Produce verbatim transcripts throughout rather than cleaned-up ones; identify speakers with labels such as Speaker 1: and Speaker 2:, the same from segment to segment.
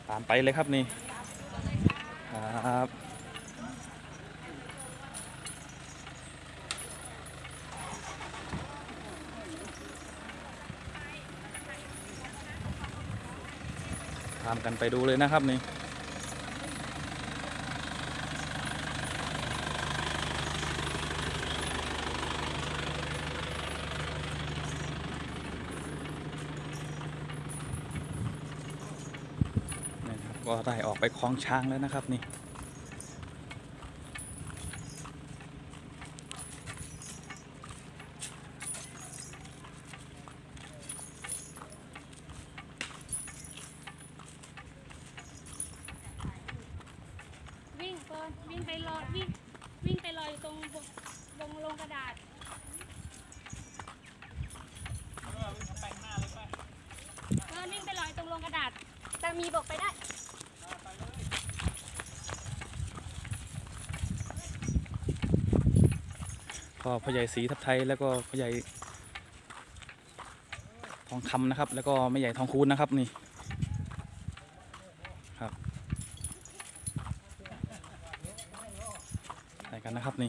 Speaker 1: ตามไปเลยครับนี่ครับตามกันไปดูเลยนะครับนี่ก็ได้ออกไปคล้องช้างแล้วนะครับนี่
Speaker 2: วิ่งก่อนวิ่งไปรอวิ่งวิ่งไปรออยู่ตรงตรงลงกระดาษเออวิ่งไปรออยู่ตรงลงกระดาษแต่มีบอกไปได้
Speaker 1: ก็พ่อใหญ่ศรีทับไทยแล้วก็พ่อใหญ่ทองคำนะครับแล้วก็แม่ใหญ่ทองคูณนะครับนี่ครับไปกันนะครับนี่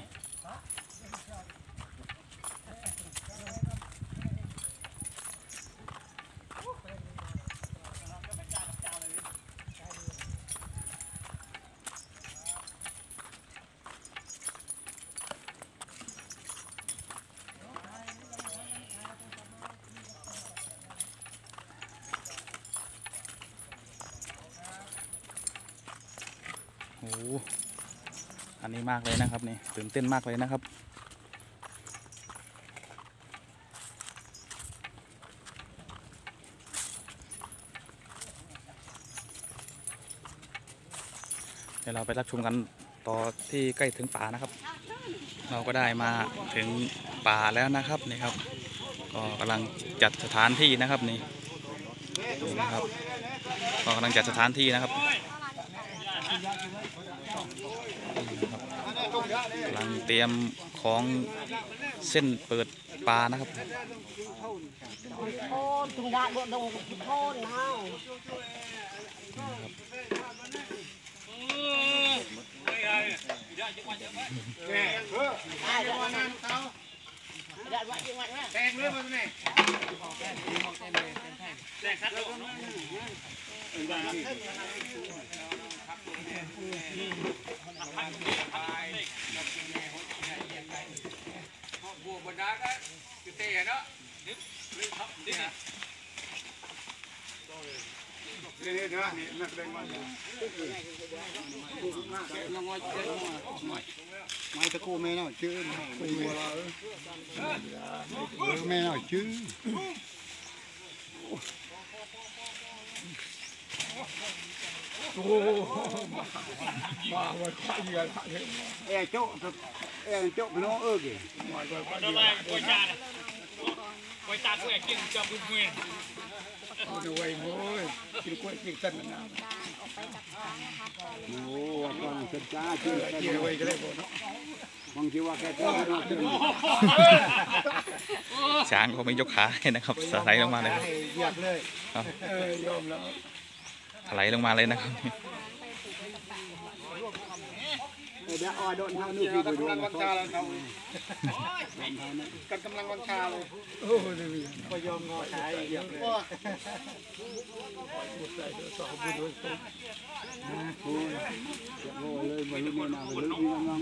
Speaker 1: โอ้อันนี้มากเลยนะครับนี่ตื่นเต้นมากเลยนะครับเดี๋ยวเราไปรับชมกันต่อที่ใกล้ถึงป่านะครับเราก็ได้มาถึงป่าแล้วนะครับนี่ครับก็กำลังจัดสถานที่นะครับนี่นะครับก็กำลังจัดสถานที่นะครับกำลังเตรียมของเส้นเปิดปลานะครับ
Speaker 3: โอ้ตุงดาบดงโคนเฮาแทงเลยมันนี่แทงคัดเลยบัวบนดาก็คือเตะเนาะนี่นี่ครับนี่นะนี่นี่นะนี่นักเล่นมันยังงอยเจ็บไม่ตะกูแม่เนาะชื่อคุยวัวเราแม่เนาะชื่อโอ้มาวันข้าวเยอะเอ๋โจ๊กเอ๋โจ๊กพี่น้องเออกี่ทำไมกวยจานกวยจานตัวเองกินจับบุ้งเงี้ยโอ้ยโว้ยกินกล้วยกินเส้นนะโอ้ฟังสัจจะกินกินไว้ก็ได้บ่เนาะบางทีว่าแค่เจ้าเนาะ
Speaker 1: ช้างเขาไม่ยกขาให้นะครับสไลด์ลงมาเลยครับ
Speaker 3: เหยียบเลยเออยอมแล้ว
Speaker 1: ถลายลงมาเลยนะครับ
Speaker 3: เดี๋ยวออโดนเท่านู้นกันกำลังวังชาเลยกันกำลังวังชาเลยโอ้ยพยอมงอขาเหยียบเลยสองบุญด้วยกันโอ้ยโอ้เลยบรรลุนาบรรลุมีกำลัง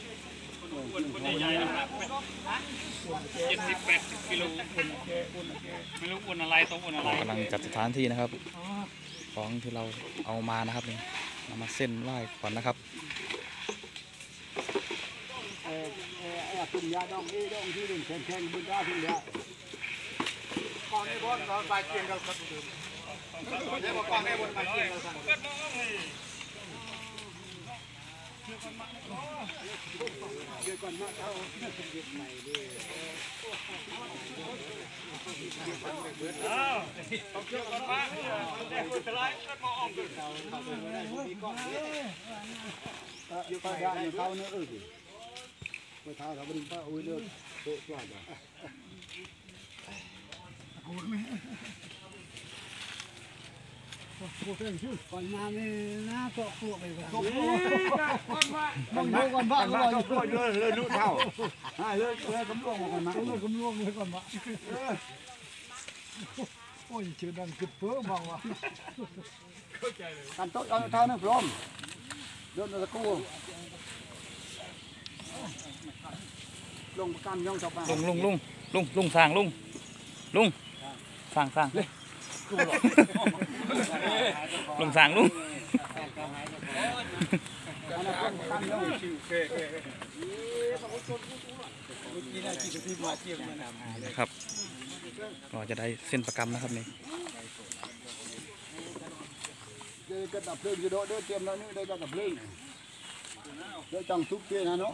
Speaker 4: เจ็ดสิบแปดสิบกิโลไม่รู้อุ่นอะไรต้องอุ่นอะไร
Speaker 1: กำลังจัดสถานที่นะครับของที่เราเอามานะครับนี่นำมาเส้นไหว้ก่อนนะครับ
Speaker 3: เออเออไอ้ตุ่มยาดองนี่ดองที่ดึงแข็งแข็งบุญได้ทุกอย่างก่อนนี้บอลก่อนใบเกียงเราครับเดี๋ยวก่อนนี้บอลใบเกียงเราสั่งเดี๋ยวก่อนมาเขาเด็กใหม่ด้วย
Speaker 4: อ้าวต้องเชื่อก่อนมาแต่คนจะไล่ก็มองออกดู
Speaker 3: อยู่ป้าได้เนี่ยเขาเนื้อเออไปท้าเขาไปดึงป้าอุ้ยเลือดโต๊ะจ้าจ้ะพูดไหมก่อนมาเนี่ยนะก็กลัวไปก่อนมองดูก่อนบ้างก่อนก่อนเลยเลยรู้เท่าเลยเลยกำลังก่อนมาเลยกำลังเลยก่อนมาโอ้ยชื่อดังกึศเพิ่มมองว่าการโต๊ะเอาเท่านั้นพร้อมเดินตะกู้ลงประกันย่องต่อไป
Speaker 1: ลุงลุงลุงลุงลุงสร้างลุงลุงสร้างสร้างลุงสร้างลุงนะครับก็จะได้เส้นประกำนะครับนี่
Speaker 3: เดี๋ยวจะดับเพลิงจะโดดเดี๋ยวเตรียมแล้วนี่เดี๋ยวจะดับเพลิงเดี๋ยวจังทุกเที่ยนะเนาะ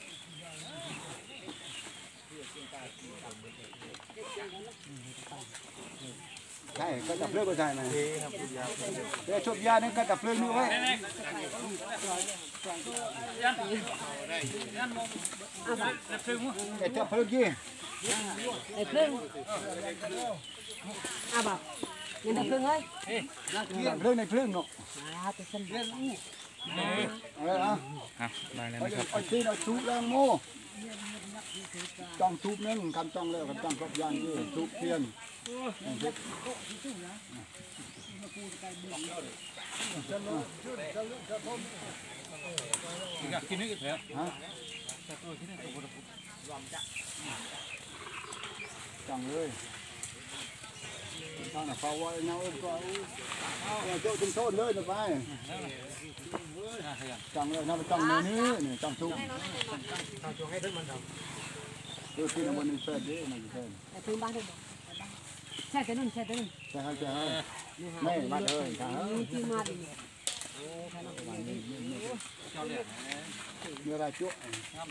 Speaker 3: ใช่ก็ดับเพลิงก็ใช่ไหมเดี๋ยวชุบยาเนี่ยก็ดับเพลิงนี่ไว้ไอ้เจ้าเพลิงกี่
Speaker 5: ไอ้พึ่งอ่ะบอกยังไอ้พึ่งเอ้ย
Speaker 3: ดับเพลิงในเพลิงเนาะ
Speaker 5: อ่าไปสั่นเรื่องนี้
Speaker 3: เออเอา
Speaker 1: อ่ะได้แล้วนะครับ
Speaker 3: เอาที่เราทุบแรงโม่จ้องทุบนึงคำจ้องแล้วคำจ้องครบยานที่ทุบเทียนกินนึกอีกแล้วฮะจังเลยทางน่ะเขาว่าเงาก็เอาเจ้าจุ่มโทษเลยนะไปจังเลยนะไปจังในนี้นี่จังทุกคือที่นำมันเป็นเศษนี่มันเป็นเศษ
Speaker 5: ไอ้พึ่งบ้านเถอะใช่แต่นู่นใช่แต่นู่น
Speaker 3: ใช่ใช่ไม่มาเลยครับ
Speaker 5: มีที่มาดิ
Speaker 3: มีอะไรจุ๊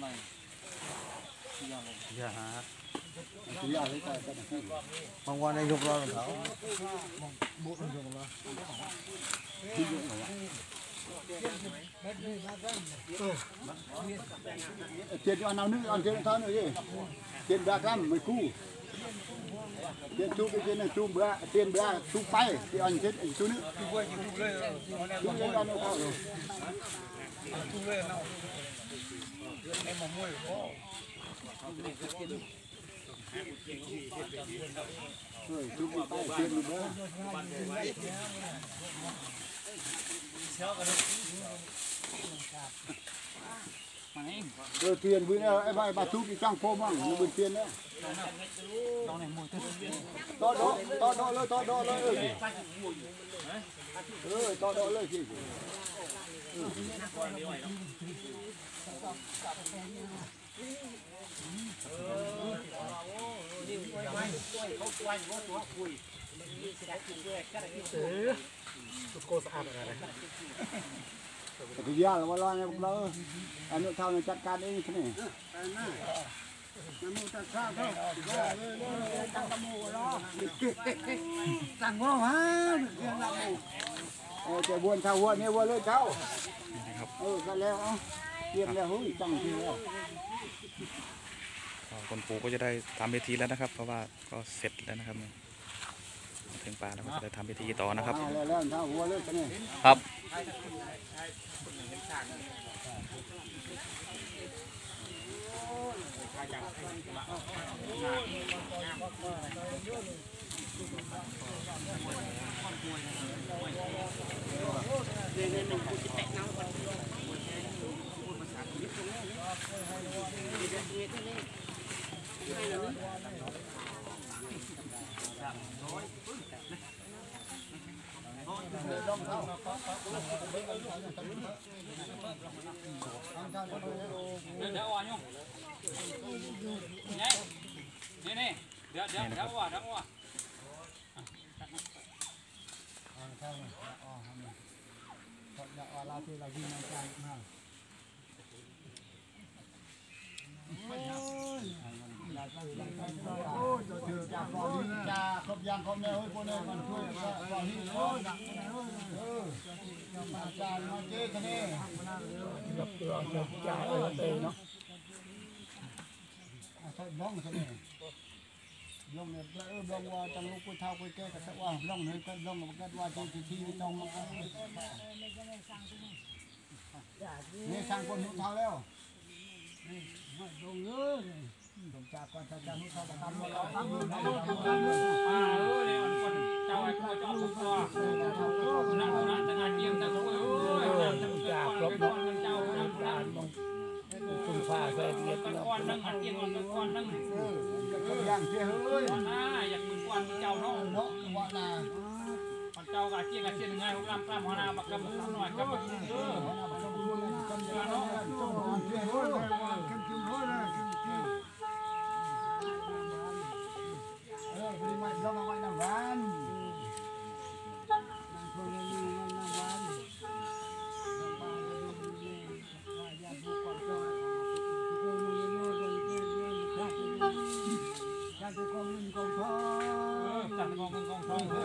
Speaker 3: อย่าหาอย่าให้ใครก็ได้บางวันนายกรอเขาบุญยกรอที่ยกเหรอเจ็ดอันเอานึกอันเจ็ดท่านเลยเจ็ดดากรัมไม่คู่เจ็ดทุกเจ็ดนั่นทุกเบื่อเจ็ดเบื่อทุกไปที่อันเจ็ดอีกตัวนึงทุกเลยทุกเลยทุกเลยอันเอาเข้าเลยทุกเลยเอาไอ้หมอมวยพ่อเฮ้ยทุกไปเจ็ดเบื่อเออเตียนบื้อเนี่ยไอ้ใบบาทุกที่จ้างโฟมั่งมันบื้อเตียนเนี่ยต่อโดต่อโดเลยต่อโดเลยเออต่อโดเลยสิทีเดียวเราว่าเนี่ยเราอันนี้เท่านั้นจัดการเองใช่ไหมน้ำมูตัดข้าวเท่าตั้งตะมูรอตั้งว่าฮะเรื่องละมูเออจะวนเท่าวนเนี่ยวนเลยเท่าเออกันแล้วเอาเตรียมแล้วหุ้ยจังทีแล้ว
Speaker 1: คนปลูกก็จะได้ทำพิธีแล้วนะครับ เพราะว่าก็เสร็จแล้วนะครับถึงป่าแล้วก็จะได้ทำพิธีต่อนะครับ
Speaker 3: แล้วแล้วเท่าหัวเลยใช่ไหม
Speaker 1: ครับ
Speaker 4: เดี๋ยวอ่อนยุ่งนี่นี่เดี๋ยวเดี๋ยวเดี๋ยวอ่อนเดี๋ยวอ่อน
Speaker 3: จากกองนี้จะครบยางครบแนวให้คนเนี่ยมันช่วยกองนี้โอ้ยเออมาจานมาเจ๊กันนี่กับตัวจ่ายอะไรเนาะใช่บ้องใช่ไหมลงเนี่ยเออลงว่าจังลูกกูเท่ากูแก่ก็สักว่าลงเลยก็ลงก็ว่าที่ที่ที่ต้องมานี่สร้างคนหุบเท้าแล้วนี่ลงเยอะเลยผมจากก่อนจะจะหุบเท้าจะทำเราทำอยู่นะ
Speaker 4: เจ้าไอ้พ่อเจ้าสุดตัวนั่งนั่งตั้งงานเยี่ยมตั้งโอ้ยจากครบเนาะเจ้านั่งนั่งคุณฟ้าเคยเรียนกันก้อนนั่งหัดเยี่ยมกันก้อนนั่ง
Speaker 3: ก็ย่างเจ้าเฮ้ย
Speaker 4: น่าอยากมีก้อนเจ้าเนาะ
Speaker 3: เนาะว่านา
Speaker 4: เจ้ากับเจียกับเจียง่ายกล้ามกล้ามหัวหน้าบักกำมือหน่อยกำมือเออ
Speaker 3: กันเจ้าเนาะเจ้าของเจ้าเฮ้ยกันจุ่มเฮ้ยนะเออพอดีมาลงเอาไว้น้ำหวานนั่งคนนี้น้ำหวานการจะกองเงินกองทอง
Speaker 4: จัดกองเงินกองทองเลย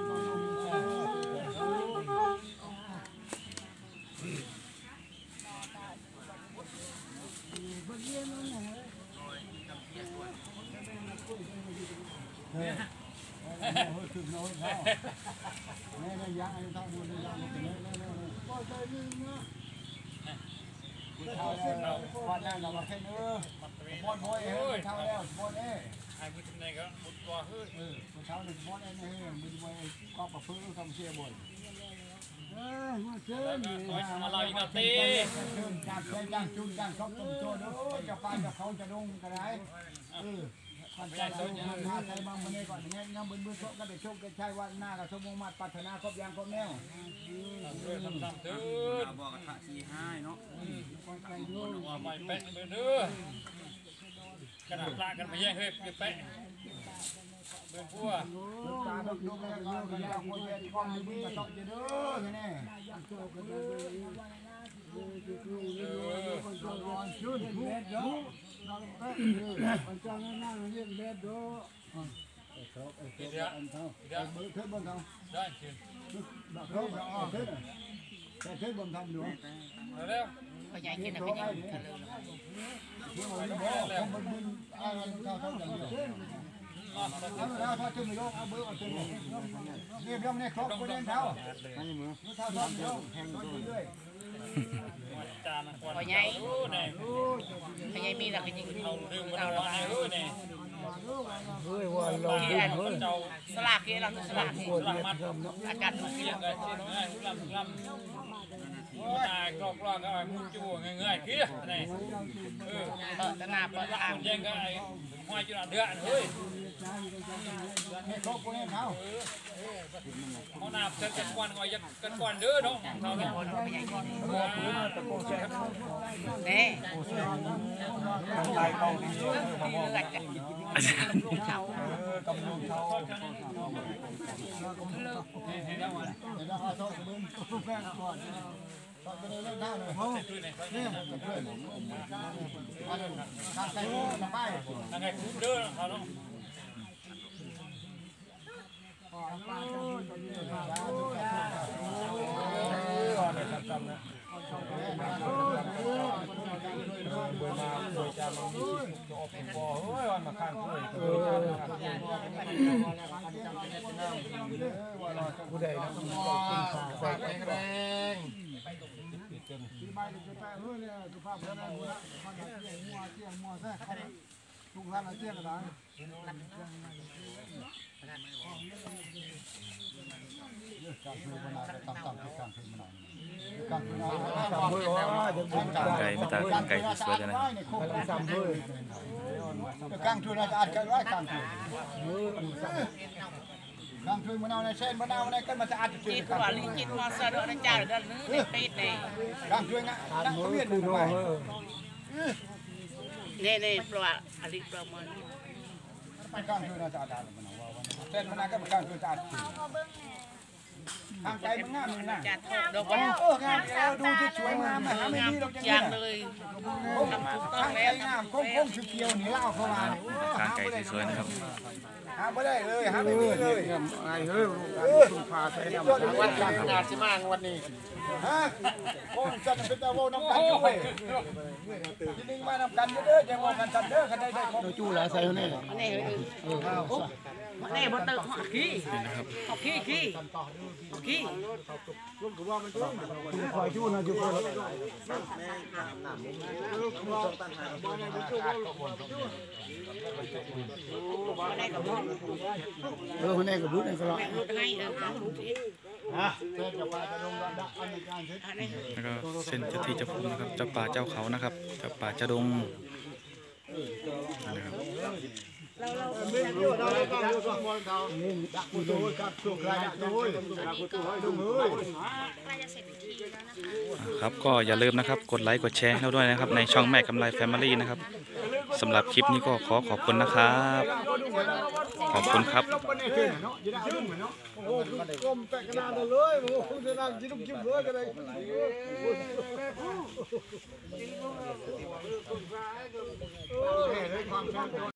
Speaker 3: ถึงโน้ตเขาแม่ได้ยังไอ้ท่าดูได้ยังไงเนี่ยเนี่ยเนี่ยก็ใจยืนนะเท่าแล้ววันนั้นเราแค่เนื้อบอลบอยเฮ้ยเท่าแล้วบอลเอ้
Speaker 4: ไอ้ผู้ชายก็บุตรตัวเฮ้ย
Speaker 3: เออเท่าหนึ่งบอลเอ้เนี่ยมันบอยก็ประพฤติคำเชี่ยบอลเออมาเชิญ
Speaker 4: มาเราอีกนาที
Speaker 3: เชิญจากใจจ้างจุนจ้างชอบต้มโจ้ด้วยจะไปกับเขาจะดงก็ได้เออมันจะโดนมันหาใจบางมันเลยก่อนอย่างเงี้ยน้ำบึ้นบึ้นก็ได้โชคได้ใช่ว่าหน้ากับสมมติปัฒนาครบยางครบแนว
Speaker 4: เออทำทำถือ
Speaker 1: บอกกระทะสี่ห้าเนาะ
Speaker 4: ว่าไม่แปะเบอร์เด้อกันปลากันไปแย่งเฮ้ยแปะเบอร์พัว
Speaker 3: ตาดกดกแล้วก็กันแล้วคนเย็นก้อนมือมาตอกเยอะเด้อใช่ไหมเออคนจงร้อนชุ่นเล็ดเด้อคนจงนั่งเล่นเล็ดเด้อเดี๋ยวเดี๋ยวเบอร์เทปบนทาง
Speaker 4: ได้เชิญ
Speaker 3: เทปอ๋อเทปแต่เทปบนทางหนู
Speaker 4: เร็ว
Speaker 5: ก็ยายกินอะไรกันเลย
Speaker 3: ที่มันบอกผมมันมึนอะไรเท่าเท่าอย่างเดียวเอาแล้วถ้าถึงไม่ลงเอาเบอร์เอาถึงเรียบร้อยในครบก็เล่นเท่าไม่มือเท่าเท่าเดียวแข่งเรื่อย
Speaker 4: จานก่อน
Speaker 5: ก็ยาย
Speaker 4: โอ้เนี่ย
Speaker 5: ก็ยายมีอะไรกันยิง
Speaker 4: เอาดื่มมาแล้วเนี่ยโอ้เนี่ย
Speaker 3: เฮ้ยว่าเรา
Speaker 4: ที่อันเจ้า
Speaker 5: สลากที่เราสลาก
Speaker 4: ปวดหลังมัด
Speaker 5: อาการทุก
Speaker 4: เกี่
Speaker 5: เรื่
Speaker 4: ย
Speaker 5: อง
Speaker 4: งกันเช่นง่ายลำลำตายกรอกกรอกก็ไอ้มุจูง่ายๆขี้เนี่ยเออ
Speaker 5: เออตนาเปิดอ่าง
Speaker 4: แย่งก็ไอ้ห้อยจุดเดือดเฮ้ย
Speaker 3: ในครบก็เล่นเท่า
Speaker 4: เขานาบเสร็จกันก่อนก่อนยักกันก่อนเด้อเนาะเขาเนาะ
Speaker 5: นี่ลายกองดีเลือดกันเขา
Speaker 3: กำลังเท่าเดี๋ยวเราเอาโซ่บึ้มแป้งก่อนตอนไปเลยเล่นเท่าเลยเฮ้ยนี่เพื่อนอันนั้นทางใจมาไป
Speaker 4: ทางไงเด้อเขาเนาะ
Speaker 3: ผู้ใดนะใส่แรงที่ไม่ได้จะแปะเฮ้ยเนี่ยสุภาพแล้วนะมันเตี้ยมัวเตี้ยมัวแท้ทุกท่านเตี้ยกระดานการคือมันอะไรต่ำๆที่การคือมันอะไรการคืออะไร
Speaker 1: ไก่ไม่ตาไก่สวยจังเลย
Speaker 3: จำด้วยกลางทุนอาจจะอาจจะร้อยกลางทุนกลางทุนมะนาวในเส้นมะนาวในกันมันจะอาจจะ
Speaker 5: จิตว่าลิจิตมอสเดอร์นะจ้าเดินนึกปิดนี่
Speaker 3: กลางทุนนะนั่งเวียนดูไป
Speaker 5: นี่นี่ปลาอลิปลามัน
Speaker 3: กลางทุนอาจจะอาจจะมะนาวเส้นมะนาวก็กลางทุนจะอาจจะทางใจมันงามเลยนะ
Speaker 5: จัดดอก
Speaker 3: โอ้
Speaker 5: วัน
Speaker 3: โหงามแล้วดูที่สวยงามนะหาไม่ดีหรอก
Speaker 5: อ
Speaker 3: จั
Speaker 5: ย่าง
Speaker 3: ง
Speaker 5: เลย
Speaker 3: ทางใจงามโค้งๆเขียวๆนี่เล่าเข้ามา
Speaker 1: ข้างไก่สวยๆนะครับ
Speaker 5: เ
Speaker 3: หาไม่ได้เลยหาไม่มีเลยไอ้เฮ้ยคุณพาใส่น้ำวันการงานสิมางวันนี้ฮะโอ้จันเป็นตาโวน้ำกันด้วยทีนึงมานำกันเด้อยังว่ากันจันเด้อกันได้ได้ของจู้หลายใส่เขาเนี่ย
Speaker 5: อันนี้เอออันนี้บ่ตึกหอกขี้
Speaker 1: นี่นะครับ
Speaker 5: หอกขี้ขี้หอกขี้
Speaker 3: คอยจู้นะจู้คน
Speaker 5: อันนี้ก็บ่
Speaker 3: เออคนนี้กับรุ่นนี้ก็รอ
Speaker 5: รูดให้เออรูดให้
Speaker 3: ฮะเส้นกับปลากระดงระดับอันนี้การเช็ด
Speaker 5: อันนี้
Speaker 1: แล้วก็เส้นเจ้าที่เจ้าภูมินะครับเจ้าป่าเจ้าเขานะครับเจ้าป่าเจ้าดงนะครับ
Speaker 3: ไม่เยอะเราต้องดูสองคนเขานี่ดักประตูกับตัวใครดักตัวดักประตูให้ดูมือ
Speaker 2: ใกล้จะเสร็จพิธีแล้วนะคะ
Speaker 1: ครับก็อย่าลืมนะครับกดไลค์กดแชร์ให้เราด้วยนะครับในช่องแม่กำไรแฟมิลี่นะครับสำหรับคลิปนี้ก็ขอขอบคุณนะครับขอบคุณครับ
Speaker 3: โอ้โหก้มแต่กระดานเลยโอ้โหจะนั่งจิ้มจิ้มเลยกันเลยเฮ้ยความ